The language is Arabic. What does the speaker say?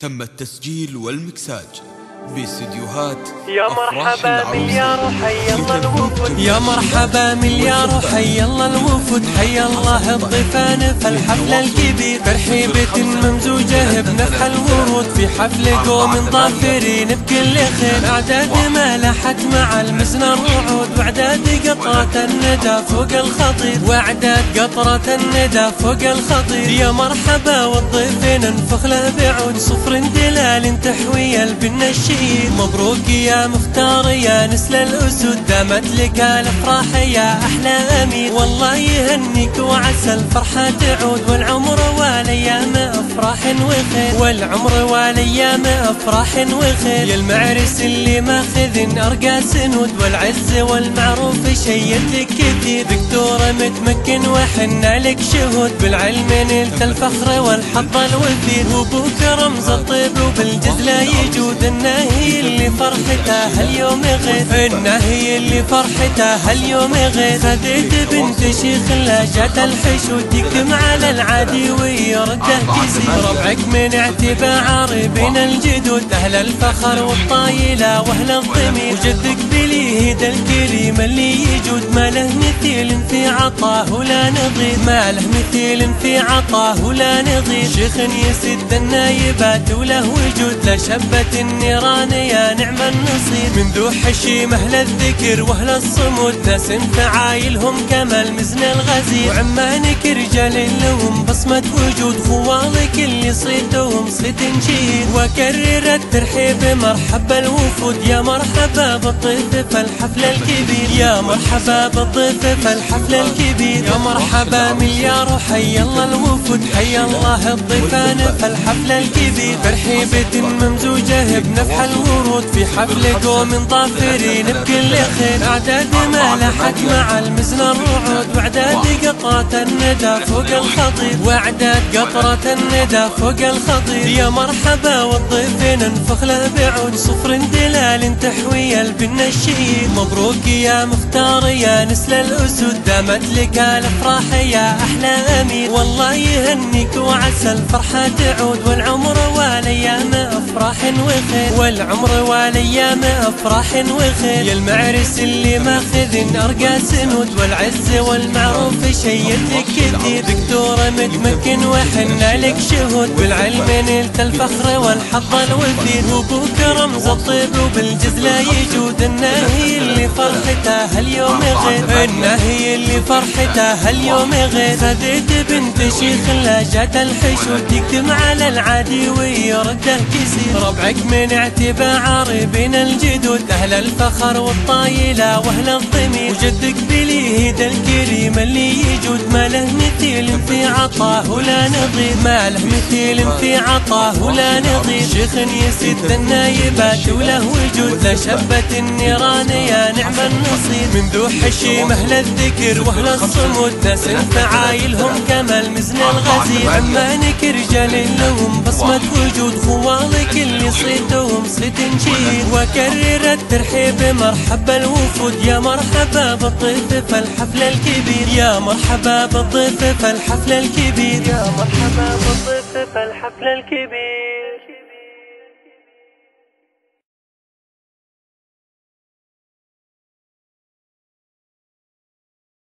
تم التسجيل والمكساج باستديوهات يا مرحبا مليار حي الله الوفود، يا مرحبا مليار حي الله الوفود، حي الله الضيفان في الحفل الكبير، ترحيبة ممزوجة بنفح الورود، في حفل قوم ظافرين بكل خير، اعداد ما لاحت مع المزن الرعود، واعداد قطرة الندى فوق الخطير، واعداد قطرة الندى فوق الخطير، يا مرحبا والضيف ننفخ له بعود، صفر دلال تحوي البن الشيد، مبروك يا مختار يا نسل الأسود، دامت لك الأفراح يا أحلى أمير، والله يهنيك وعسى الفرحة تعود، والعمر والأيام أفراح وخير، والعمر والأيام أفراح وخير، يا المعرس اللي ماخذ أرقى سنود، والعز والمعروف شيد لك كثير، دكتور متمكن وحنا لك شهود، بالعلم نلت الفخر والحظ الوفير، وابوك رمز الطيب وبالجد لا يجود، النهي اللي فرحتها اليوم غير، النهي اللي فرحتها اليوم غير، خذيت بنت شيخ لا جات الحشود، يكتم على العادي ويرده كسير، ربعك من اعتبار بين الجدود، اهل الفخر والطايله واهل الضمير، وجدك باليد الكريم اللي يجود، ما له مثيل في عطاه ولا نظير، ما له مثيل في عطاه ولا نظير، شيخ يسد النايبات وله وجود، لا شبت النيران يا نعم النصير، من ذو حشيم اهل الذكر واهل الصمود، ناس فعايلهم كما المزن الغزير، وعمانك رجال لهم بصمة وجود، خوالك اللي صيتهم صيت نشيد، وكرر الترحيب مرحبا الوفود، يا مرحبا بالضيف في الحفل الكبير، يا مرحبا بالضيف في الحفل الكبير، يا مرحبا مليار حي الله الوفود، حي الله الضيفان في الحفل الكبير، ترحيبة ممزوجة بنفح الورود، في حفل قوم ظافرين بكل خير، اعداد ما لاحت مع المزن الرعود، واعداد قطرة الندى فوق الخطير، واعداد قطرة الندى فوق الخطير، يا مرحبا والضيف ننفخ له بعود، صفر دلال تحوي البن الشيد، مبروك يا مختار يا نسل الأسود، دامت لك الأفراح يا أحلى أمير، والله يهنيك وعسى الفرحة تعود، والعمر والأيام أفراح وخير، والعمر والأيام أفراح وخير، يا المعرس اللي ماخذ أرقى سنود، والعز والمعروف شيد لك كثير، دكتور متمكن وحنا لك شهود، بالعلم نلت الفخر والحظ الوفير، وابوك رمز الطيب وبالجد لا يجود، النهي اللي فرحتها اليوم غير، النهي اللي فرحتها اليوم غير، خذيت بنت شيخ لا جات الحشود، يكتم على العادي ويرده كسير، ربعك من اعتبار بين الجدود، اهل الفخر والطايله واهل الضمير، وجدك باليد الكريم اللي يجود، ما له مثيل في عطاه ولا نظير، ما له مثيل في عطاه ولا نظير، شيخ يسد النايبات وله وجود، لا شبت النيران يا نعم النصير، من ذو حشيم اهل الذكر واهل الصمود، ناس فعايلهم كما المزن الغزير، عمانك رجال لهم بصمة وجود، خوالك اللي صيتهم صيت نشيد، وكرر الترحيب مرحبا الوفود، يا مرحبا بالضيف في الحفل الكبير، يا مرحبا بالضيف في الحفل الكبير، يا مرحبا بالضيف في الحفل الكبير.